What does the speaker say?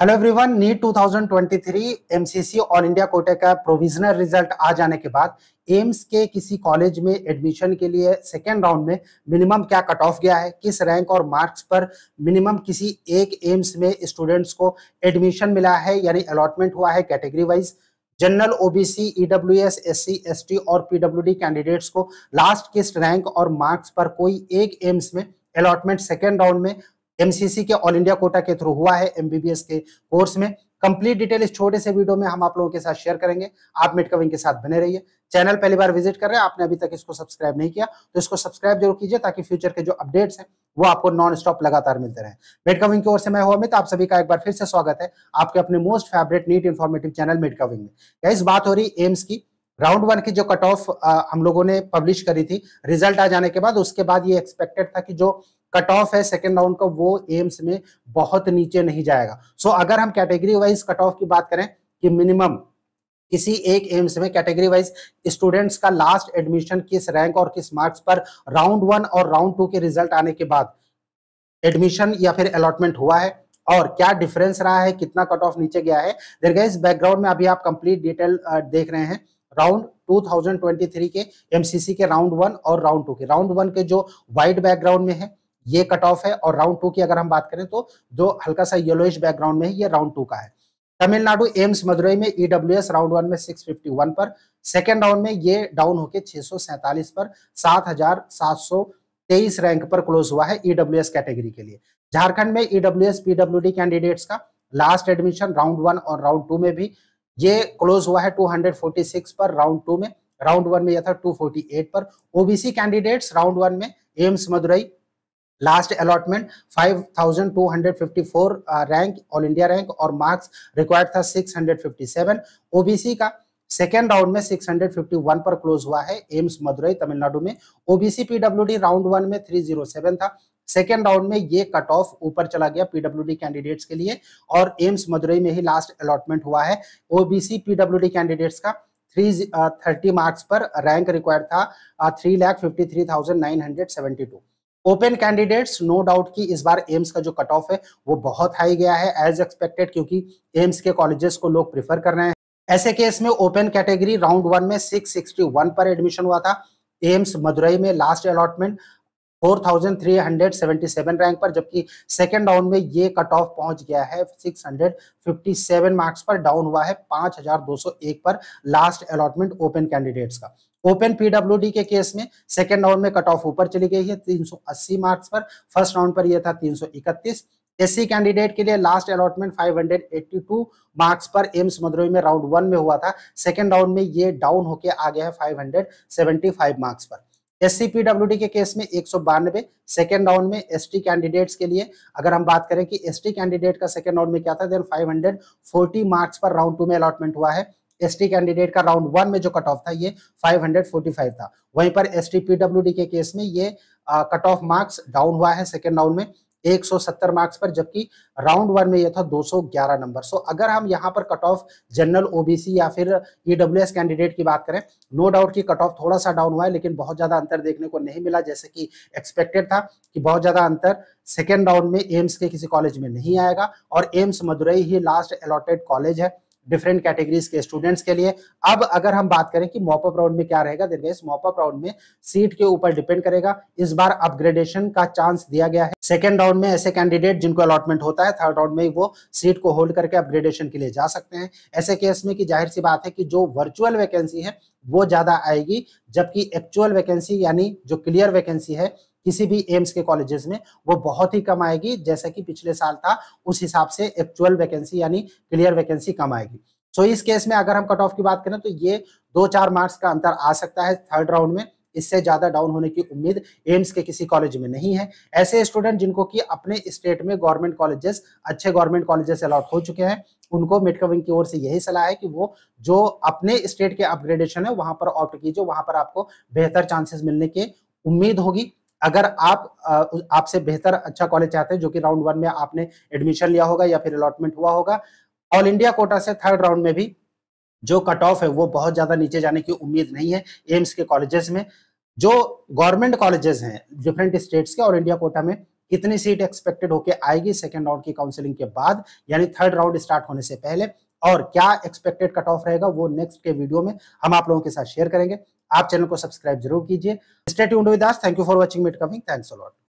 Hello everyone, NEET 2023 MCC all India कोटे का provisional result आ जाने के बाद एम्स के किसी कॉलेज में एडमिशन के लिए सेकेंड राउंड में मिनिमम क्या कट ऑफ गया है, किस रैंक और मार्क्स पर मिनिमम किसी एक एम्स में स्टूडेंट्स को एडमिशन मिला है यानी अलॉटमेंट हुआ है category wise. General, OBC, EWS, SC, ST और पीडब्ल्यूडी कैंडिडेट्स को लास्ट किस रैंक और मार्क्स पर कोई एक एम्स में अलॉटमेंट सेकेंड राउंड में एमसीसी के ऑल इंडिया कोटा के थ्रू हुआ है एमबीबीएस के कोर्स में। कंप्लीट डिटेल इस छोटे से वीडियो में हम आप लोगों के साथ शेयर करेंगे। आप मेडकविंग के साथ बने रहिए। चैनल पहली बार विजिट कर रहे हैं, आपने अभी तक इसको सब्सक्राइब नहीं किया तो इसको सब्सक्राइब जरूर कीजिए ताकि फ्यूचर के जो अपडेट्स हैं वो आपको नॉन स्टॉप लगातार मिलते रहे। मेडकविंग की ओर से मैं हूं अमित, आप सभी का एक बार फिर से स्वागत है आपके अपने most favourite NEET informative channel मेडकविंग में। इस बात हो रही एम्स की राउंड वन की जो कट ऑफ हम लोगों ने पब्लिश करी थी रिजल्ट आ जाने के बाद, उसके बाद ये एक्सपेक्टेड था कि जो कट ऑफ है सेकेंड राउंड का वो एम्स में बहुत नीचे नहीं जाएगा। सो अगर हम कैटेगरी वाइज कट ऑफ की बात करें कि मिनिमम किसी एक एम्स में कैटेगरी वाइज स्टूडेंट्स का लास्ट एडमिशन किस रैंक और किस मार्क्स पर राउंड वन और राउंड टू के रिजल्ट आने के बाद एडमिशन या फिर अलॉटमेंट हुआ है और क्या डिफरेंस रहा है, कितना कट ऑफ नीचे गया है। देखिए इस बैकग्राउंड में अभी आप कंप्लीट डिटेल देख रहे हैं राउंड 2023 के एमसीसी के राउंड वन और राउंड टू के। राउंड वन के जो व्हाइट बैकग्राउंड में है ये कट ऑफ है और राउंड टू की अगर हम बात करें तो जो हल्का सा येलोइश बैकग्राउंड में है ये राउंड टू का है। तमिलनाडु एम्स मदुरई में ईडब्ल्यूएस राउंड वन में 651 पर, सेकेंड राउंड में ये डाउन होके 647 पर 7723 रैंक पर क्लोज हुआ है ईडब्ल्यूएस कैटेगरी के लिए। झारखंड में ईडब्ल्यूएस पीडब्ल्यूडी कैंडिडेट्स का लास्ट एडमिशन राउंड वन और राउंड टू में भी ये क्लोज हुआ है 246 पर राउंड टू में, राउंड वन में यह था 248 पर। ओबीसी कैंडिडेट्स राउंड वन में AIIMS Madurai last allotment 5254 rank all India rank और मार्क्स रिक्वायर्ड था 657। ओबीसी का सेकेंड राउंड में 651 पर क्लोज हुआ है एम्स मदुरई तमिलनाडु में। ओबीसी पीडब्ल्यूडी राउंड वन में 307 था, सेकेंड राउंड में ये कट ऑफ ऊपर चला गया पीडब्ल्यूडी कैंडिडेट्स के लिए और एम्स मदुरई में ही लास्ट अलॉटमेंट हुआ है। ओबीसी पीडब्ल्यूडी कैंडिडेट्स का 330 मार्क्स पर रैंक रिक्वायर्ड था 3,53,972। ओपन कैंडिडेट्स नो डाउट कि इस बार एम्स का जो कट ऑफ है वो बहुत हाई गया है एज एक्सपेक्टेड, क्योंकि एम्स के कॉलेजेस को लोग प्रिफर कर रहे हैं। ऐसे केस में ओपन कैटेगरी राउंड वन में 661 पर एडमिशन हुआ था एम्स मदुरई में, लास्ट अलॉटमेंट 4377 रैंक पर, जबकि सेकेंड राउंड में ये कट ऑफ पहुंच गया है 657 मार्क्स पर, डाउन हुआ है 5201 पर लास्ट अलॉटमेंट ओपन कैंडिडेट्स का। ओपन पीडब्ल्यूडी के केस में सेकेंड राउंड में कट ऑफ ऊपर चली गई है 380 मार्क्स पर, फर्स्ट राउंड पर यह था 331। एससी कैंडिडेट के लिए लास्ट अलॉटमेंट 582 मार्क्स पर एम्स मदुरई में राउंड वन में हुआ था, सेकेंड राउंड में ये डाउन होके आ गया है 575 मार्क्स पर। एससी पीडब्ल्यूडी के केस में 192 सेकेंड राउंड में। एसटी कैंडिडेट्स के लिए अगर हम बात करें कि एसटी कैंडिडेट का सेकेंड राउंड में क्या था, देन 540 मार्क्स पर राउंड टू में अलॉटमेंट हुआ है। एसटी कैंडिडेट का राउंड वन में जो कट ऑफ था ये 545 था। वहीं पर एसटी पीडब्ल्यूडी के केस में ये कट ऑफ मार्क्स डाउन हुआ है सेकेंड राउंड में 170 मार्क्स पर, जबकि राउंड वन में यह था 211 नंबर। सो अगर हम यहाँ पर कट ऑफ जनरल, ओबीसी या फिर ईडब्ल्यूएस कैंडिडेट की बात करें, नो डाउट कि कट ऑफ थोड़ा सा डाउन हुआ है लेकिन बहुत ज्यादा अंतर देखने को नहीं मिला जैसे कि एक्सपेक्टेड था कि बहुत ज्यादा अंतर सेकेंड राउंड में एम्स के किसी कॉलेज में नहीं आएगा और एम्स मदुरई ही लास्ट अलॉटेड कॉलेज है डिफरेंट कैटेगरीज के स्टूडेंट्स के लिए। अब अगर हम बात करें कि मॉपअप राउंड में क्या रहेगा, देखिए इस मॉपअप राउंड में सीट के ऊपर डिपेंड करेगा। इस बार अपग्रेडेशन का चांस दिया गया है सेकेंड राउंड में। ऐसे कैंडिडेट जिनको अलॉटमेंट होता है थर्ड राउंड में वो सीट को होल्ड करके अपग्रेडेशन के लिए जा सकते हैं। ऐसे केस में कि जाहिर सी बात है कि जो वर्चुअल वैकेंसी है वो ज्यादा आएगी, जबकि एक्चुअल वैकेंसी यानी जो क्लियर वैकेंसी है किसी भी एम्स के कॉलेजेस में वो बहुत ही कम आएगी। जैसा कि पिछले साल था उस हिसाब से एक्चुअल वैकेंसी यानी क्लियर वैकेंसी कम आएगी। सो इस केस में अगर हम कट ऑफ की बात करें तो ये 2-4 मार्क्स का अंतर आ सकता है थर्ड राउंड में, इससे ज्यादा डाउन होने की उम्मीद एम्स के किसी कॉलेज में नहीं है। ऐसे स्टूडेंट जिनको कि अपने स्टेट में गवर्नमेंट कॉलेजेस, अच्छे गवर्नमेंट कॉलेजेस अलॉट हो चुके हैं, उनको मेडकविंग की ओर से यही सलाह है कि वो जो अपने स्टेट के अपग्रेडेशन है वहां पर ऑप्ट कीजिए, वहां पर आपको बेहतर चांसेस मिलने की उम्मीद होगी। अगर आप आपसे बेहतर अच्छा कॉलेज चाहते हैं जो कि राउंड वन में आपने एडमिशन लिया होगा या फिर अलॉटमेंट हुआ होगा, ऑल इंडिया कोटा से थर्ड राउंड में भी जो कट ऑफ है वो बहुत ज्यादा नीचे जाने की उम्मीद नहीं है एम्स के कॉलेजेस में। जो गवर्नमेंट कॉलेजेस हैं डिफरेंट स्टेट्स के और इंडिया कोटा में कितनी सीट एक्सपेक्टेड होके आएगी सेकंड राउंड की काउंसलिंग के बाद, यानी थर्ड राउंड स्टार्ट होने से पहले, और क्या एक्सपेक्टेड कट ऑफ रहेगा वो नेक्स्ट के वीडियो में हम आप लोगों के साथ शेयर करेंगे। आप चैनल को सब्सक्राइब जरूर कीजिए। Stay tuned with us. Thank you for watching मिट कमिंग। Thanks a lot.